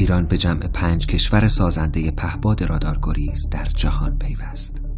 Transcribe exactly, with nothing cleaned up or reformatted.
ایران به جمع پنج کشور سازنده پهپاد رادار گریز در جهان پیوست.